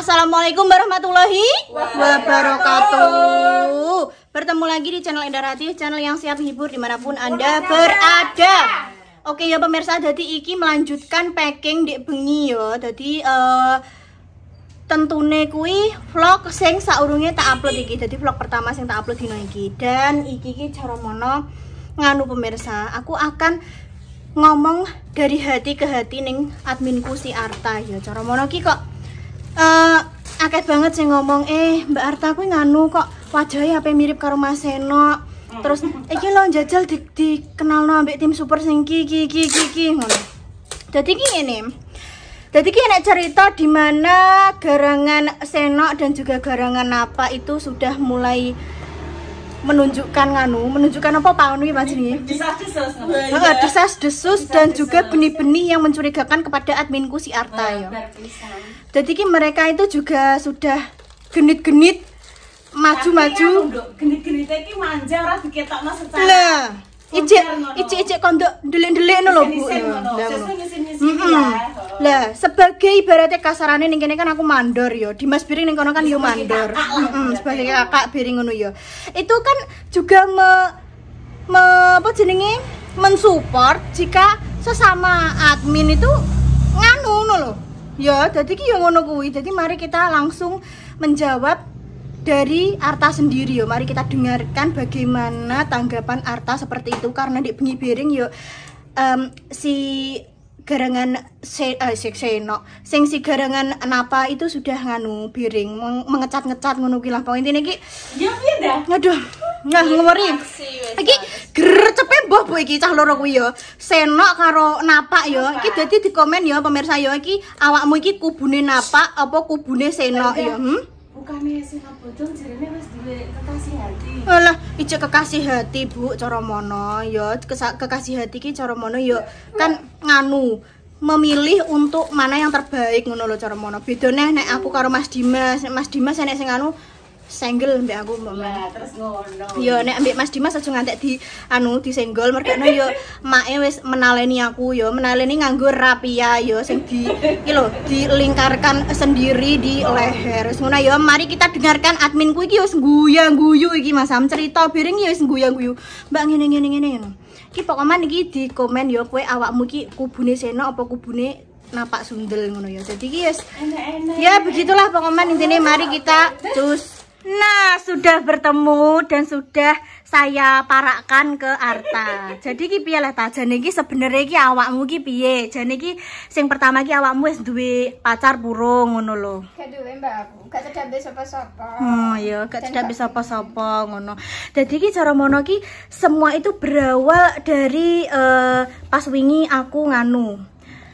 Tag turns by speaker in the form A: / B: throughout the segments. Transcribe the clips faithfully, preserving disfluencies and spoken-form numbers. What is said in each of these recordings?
A: Assalamualaikum warahmatullahi wabarakatuh. Bertemu lagi di channel Indarati, channel yang siap menghibur dimanapun Anda berada. Oke ya pemirsa, jadi iki melanjutkan packing di bengi ya. Jadi uh, tentune kui vlog sing saurunge tak upload iki. Jadi vlog pertama sing tak upload dino iki. Dan iki iki cara mono nganu pemirsa, aku akan ngomong dari hati ke hati ning adminku si Arta ya. Cara mono ki kok uh, akeh banget sih ngomong, eh Mbak Arta kuwi nganu kok wajahnya apa mirip karo Mas Seno. Terus iki lo jajal di dikenalno ambek tim super sing ki ki ki ki ki ngono. Dadi ki ngene. Dadi ki nek cerita di mana garangan Seno dan juga garangan Napa itu sudah mulai menunjukkan nganu, menunjukkan apa Pak Anu Mas ini? Desas-desus. Heeh, desas-desus dan juga benih-benih yang mencurigakan kepada adminku si Arta ya. Jadi ki mereka itu juga sudah genit-genit maju-maju.
B: Genit-genitnya ki manja ora diketokno secara.
A: Lah, ijik ijik kondok delik-delik ngono lho Bu. Lah, sebagai ibaratnya kasarane ning kene kan aku mandor ya. Dimas Biring ning kono kan yo mandor. Heeh, sebagai kakak Biring ngono ya. Itu kan juga me, me apa jenenge? mensupport jika sesama admin itu nganu ngono lho. Ya, jadi ki yo ngono kuwi. Jadi mari kita langsung menjawab dari Arta sendiri yo. Mari kita dengarkan bagaimana tanggapan Arta seperti itu karena di bengi Biring yo um, si garangan se uh, si Seno sing si garangan Napa itu sudah nganu Biring meng mengecat-ngecat ngono ki lah pokoke intine ki
B: ya piye dah
A: aduh nah ngomori iki grecepe mbah Bu iki cah loro kuwi yo Seno karo Napa yo iki dadi di komen yo pemirsa yo iki awakmu iki kubune Napa apa kubune Seno yo hmm?
B: Bukannya Seno bodong jarene wis duwe kekasih hati.
A: Alah, ijek kekasih hati Bu, cara mono ya, kekasih hati ki cara mono ya kan nganu memilih untuk mana yang terbaik ngono lho cara mono. Bedane nek aku karo Mas Dimas, Mas Dimas nek sing anu senggel mbek aku mbak.
B: Lah terus ngono.
A: Ya nek ambek Mas Dimas aja ngantek di anu disenggol mergane yo make wis menaleni aku yo, menaleni nganggo rapia yo sing di iki lho dilingkarkan sendiri di leher. Wis ngono yo, mari kita dengarkan adminku iki wis guyu-guyu iki Mas Sam cerita Biring yo wis guyu-guyu. Mbak ngene ngene ngene ngono. Iki pokoke iki di komen yo kowe awakmu iki kubune Seno apa kubune Napak Sundel ngono yo. Jadi iki wis ya begitulah pokoknya intine mari kita cus. Nah, sudah bertemu dan sudah saya parakkan ke Arta. Jadi ki piye lah ta? Jane iki sebenarnya ki awakmu ki piye? Jane iki sing pertama ki awakmu wis duwe pacar burung ngono lho.
C: Gak duwe Mbak aku, gak cedak sapa-sapa.
A: Oh iya, gak cedak sapa-sapa ngono. Dadi ki cara mono ki semua itu berawal dari uh, pas wingi aku nganu.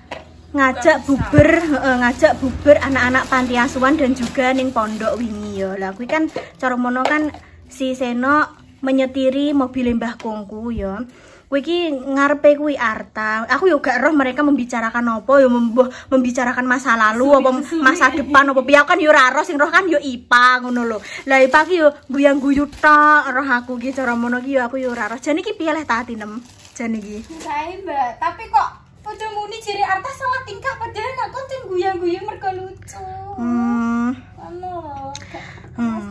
A: ngajak buber uh, ngajak buber anak-anak panti asuhan dan juga ning pondok wingi ya. Lah kuwi kan cara mono kan si Seno menyetiri mobil Mbah Kongku ya. Kuwi iki ngarepe kuwi Arta. Aku yo gak roh mereka membicarakan apa ya membicarakan masa lalu apa masa depan apa piye kan yo ora roh sing roh kan yo I P A ngono lho. Lah I P A ki yo guyang-guyu tok roh aku ki cara mono ki yo aku yo ora roh. Jane iki piye leh ta tinem jane iki.
C: Sae Mbak, tapi kok udah muni jari Arta salah tingkah padahal aku tuh guyu-guyu mergo lucu.
A: Hmm.
C: Anu.
A: Hmm.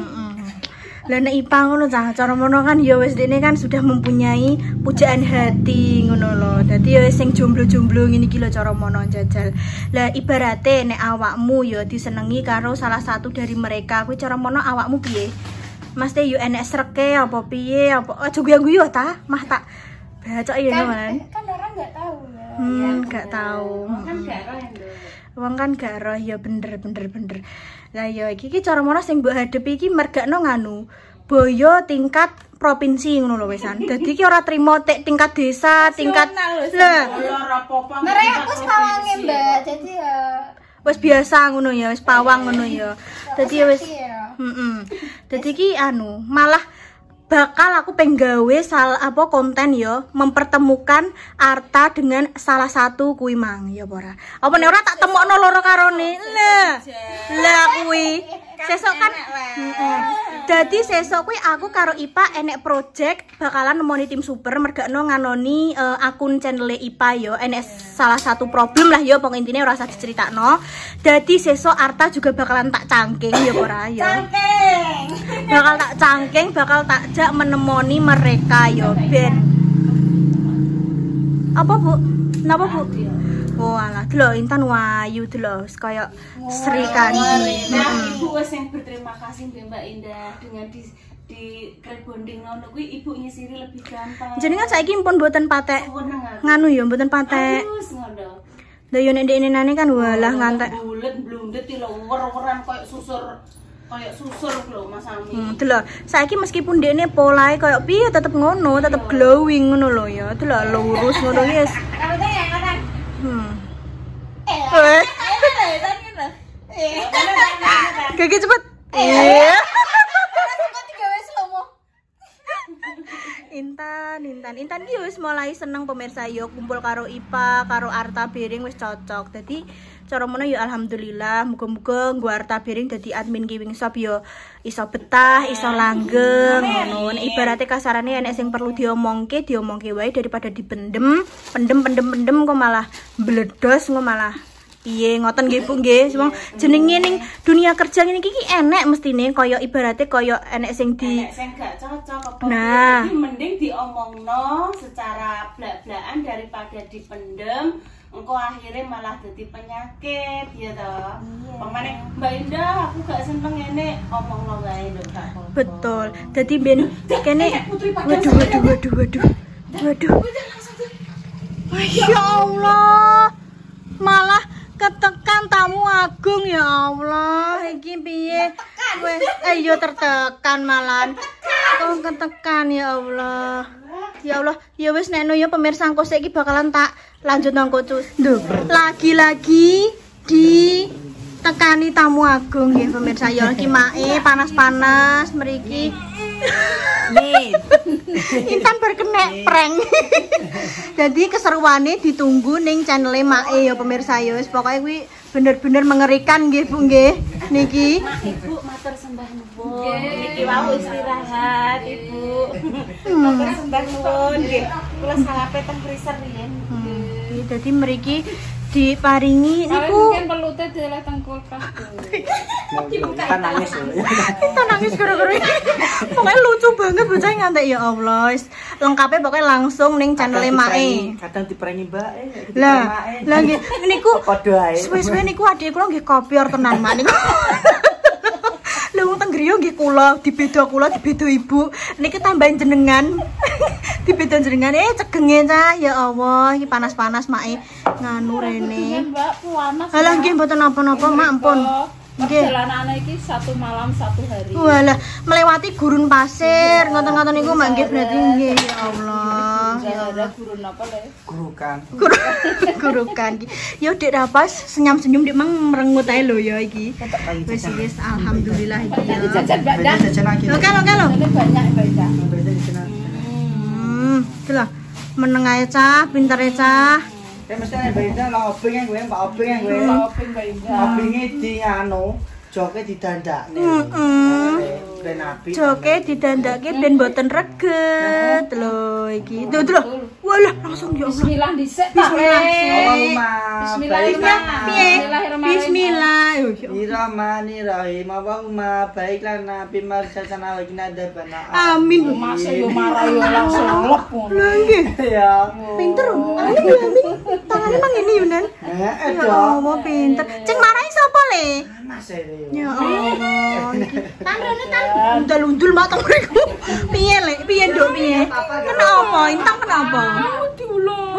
A: Lah nek I P A ngono cah, cara mono kan ya wis dene kan sudah mempunyai pujaan hati ngono lho. Dadi ya sing jomblo-jomblo ngene iki lho cara mono jajal. Lah ibarate nek awakmu ya disenengi karo salah satu dari mereka, kuwi cara mono awakmu piye? Mas teh yo enek sreke apa piye apa aja guyu-guyu ta? Mah tak bacok ya
C: kan, kan orang nggak tahu ya.
A: Hmm, gak tahu.
B: Kan gak roh ya.
A: Wong kan gak roh ya bener bener bener. Lah ya iki ki cara mono sing mbok hadepi iki mergakno nganu. Boyo tingkat provinsi ngono lho wesan. Dadi ki ora trimo tek tingkat desa, tingkat lah.
C: Mereka aku pawange Mbak. Jadi ya
A: wis biasa ngono ya, wis pawang ngono ya. Dadi wis heeh. Dadi ki anu, malah bakal aku penggawe sal apa konten yo mempertemukan Arta dengan salah satu kuwi mang ya ora. Apa nek ora tak temokno loro karone. Lah. Lah kuwi. Sesuk kan heeh. Dadi sesuk kuwi aku karo Ipa enek project bakalan nemoni tim super mergakno nganoni uh, akun channel Ipa yo enek salah satu problem lah yo pokok intine ora usah diceritakno. Dadi sesuk Arta juga bakalan tak cangking ya ora yo.
C: Cangking.
A: Bakal tak cangking, bakal tak jak menemoni mereka yo ben. Apa Bu? Napa Bu? Oh alah, delok Intan wayu delok kaya Sri Kandi.
B: Nah, Ibu wis yang berterima kasih Mbak Indah dengan di di bonding ngono kuwi Ibu nyisiri lebih gampang.
A: Jenengan saiki pun mboten patek nganu ya mboten patek.
B: Terus ngono.
A: Lah yo nek nane kan walah ngantek.
B: Bulet blundet lho wer-weran koyo susur koyo susur lho Mas Ami.
A: Hmm, delok. Saiki meskipun dekne polahe koyo piye tetep ngono, tetep glowing ngono lho ya. Delok lurus ngono wis. Hmm. Eh. Gigi cepet. Iya. Intan, Intan, Intan ki wis mulai seneng pemirsa yo kumpul karo Ipa, karo Arta Bering wis cocok. Dadi cara mono yo alhamdulillah, muga-muga nggo Arta Bering dadi admin Kiwing Shop yo iso betah, iso langgeng ngono. Ibarate kasarane enek sing perlu diomongke, diomongke wae daripada dipendem, pendem-pendem-pendem kok malah bledos kok malah piye ngoten nggih Bu nggih. Wong jenenge ning dunia kerja ngene iki enek mestine kaya ibarate kaya enek sing di
B: enek sing gak cocok apa
A: nah.
B: Jadi mending diomongno secara blak-blakan daripada dipendem engko akhirnya malah jadi penyakit ya toh. Pemane Mbak Indah aku gak seneng ngene omongno wae lho gak apa-apa.
A: Betul. Dadi ben kene waduh waduh waduh waduh. Waduh. Ya Allah. Malah ketekan tamu agung ya Allah. Iki piye? Wes eh yo tertekan malan. Kok ketekan ya Allah. Ya Allah, ya wis nekno ya pemirsa engko saiki bakalan tak lanjut nang kucus. Duh, lagi-lagi di tekani tamu agung nggih pemirsa ya iki mae panas-panas mriki. Nih. Intan berkenek prank. Jadi keseruane ditunggu ning channel Mae ya pemirsa ya. Wis pokoke kuwi bener-bener mengerikan nggih Bu nggih. Niki.
B: Ibu matur sembah nuwun. Niki wau istirahat Ibu.
A: Hmm.
B: Matur sembah nuwun nggih. Kula salape teng freezer riyen.
A: Hmm. Dadi mriki diparingi niku
C: mungkin pelute dileh teng kulkas.
D: Kita nangis loh.
A: Kita nangis gara-gara ini. Pokoknya lucu banget bocah ngantek ya Allah. Lengkapnya pokoknya langsung ning channel Mae.
D: Kadang diperangi Mbak.
A: Lah, lah nggih niku
D: padha ae.
A: suwe-suwe niku adike kula nggih kopior tenan mak niku. Lha wong teng griya nggih kula, dibeda kula, dibeda ibu. Niki tambahin jenengan. Dibeda jenengan eh cegenge cah ya Allah, iki panas-panas mae nganu rene.
C: Mbak panas.
A: Halah nggih mboten napa-napa mak ampun. Nggih.
C: Perjalanan iki satu malam satu hari.
A: Walah, melewati gurun pasir, ngoten-ngoten niku mak nggih berarti nggih ya Allah.
C: Ya ada gurun apa le?
D: Gurukan.
A: Gurukan. Ya Dik Rapas senyum-senyum Dik mang merengut ae lho ya iki. Wis wis alhamdulillah iki ya.
C: Jajan Mbak Dah.
D: Jajan lagi.
A: Oke oke lho.
C: Ini banyak Mbak Dah.
A: Hmm, iki lho. Meneng ae cah, pinter e cah.
D: Kayak mesti nek beda lah obeng yang gue, Mbak obeng yang gue.
C: Shopping Mbak Indah.
D: Obengnya di anu, joke didandakne.
A: Heeh.
D: Ben api.
A: Joke didandake ben boten reget lho iki. Tuh tuh. Walah langsung ya Allah.
C: Bismillah dhisik Pak.
A: Bismillah.
D: Allahumma
C: Bismillah.
A: Piye? Bismillah.
D: Bismillahirrahmanirrahim. Allahumma baiklah nabi marsatana wa qina adzabana.
A: Amin.
C: Masuk yo marah yo langsung lep ngono.
A: Lah nggih.
D: Ya.
A: Pinter. Amin ya Amin. Tangane mang ngene yo Nan.
D: Eh,
A: Ya Allah pinter. Ceng marahi sapa le?
D: Mas e.
A: Ya Allah. Tan rene tan. Undul-undul mak teng mriku. Piye le? Piye nduk piye? Kenapa? Intang kenapa?
C: Diulo.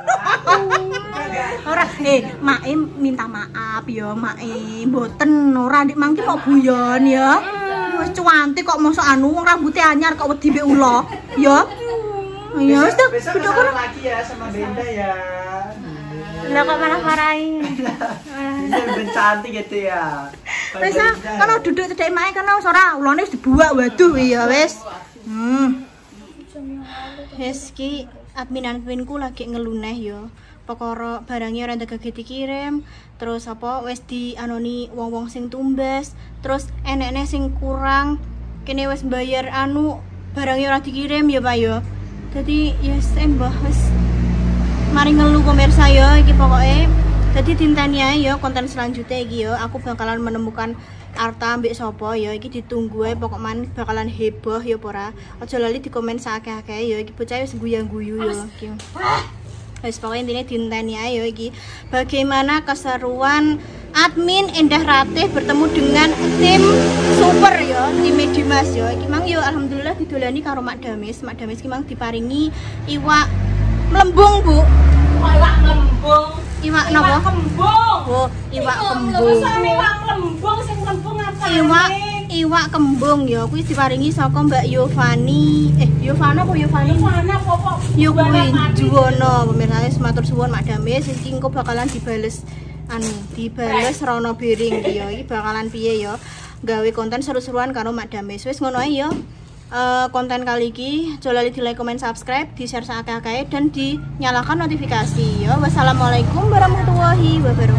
A: Ora, eh, Mae minta maaf ya, Mae. Mboten ora ndik mangki mau guyon ya. Wis cuantik kok mosok anu wong rambute anyar kok wedi mbek ula. Ya. Ya wis tuh,
D: Besok
A: duduk
D: kesana
A: kono.
D: lagi ya sama Benda ya.
A: Lah kok malah marahin.
D: Bisa lebih cantik gitu ya.
A: Wis ah, kono duduk cedhek Mae kono wis ora ulane wis dibuak waduh ya wis. Hmm. Wes ki admin-adminku lagi ngeluneh yo. Pokoro barangnya ora ndek dikirim, terus apa wis di anoni wong-wong sing tumbas, terus enek-enek sing kurang kene wis bayar anu barangnya ora dikirim ya Pak yo. Dadi yes embah wis mari ngeluh pemirsa yo iki pokoke. Dadi dinteni ae yo konten selanjutnya iki yo aku bakalan menemukan Arta ambek sapa ya iki ditunggu ae pokok man bakalan heboh ya ora. Aja lali di komen sakeh-akeh ya iki bocah wis guyang-guyu yo iki. Wis pokoknya intinya dinteni ae ya iki bagaimana keseruan admin Endah Ratih bertemu dengan tim super ya, tim Dimas ya. Iki mang yo alhamdulillah didolani karo Mak Damis. Mak Damis iki mang diparingi iwak melembung, Bu.
B: Iwak melembung.
A: Iwak napa?
B: Kembung.
A: Oh, iwak kembung.
B: Iwak melembung sing melembung apa?
A: Iwak iwak kembung ya kuwi diparingi saka Mbak Yovani. Eh, Yovana apa Yovani?
B: Mana pokok?
A: Yo kuwi Juwono, pemirsa wis matur suwun Mak Damis iki engko bakalan dibales anu, dibales Rono Biring iki ya. Iki bakalan piye ya? Gawe konten seru-seruan karo Mak Damis. Wis ngono ae ya. Uh, konten kali ini jangan lupa di like, comment, subscribe, di share seakeh-akeh dan dinyalakan notifikasi ya. Wassalamualaikum warahmatullahi wabarakatuh.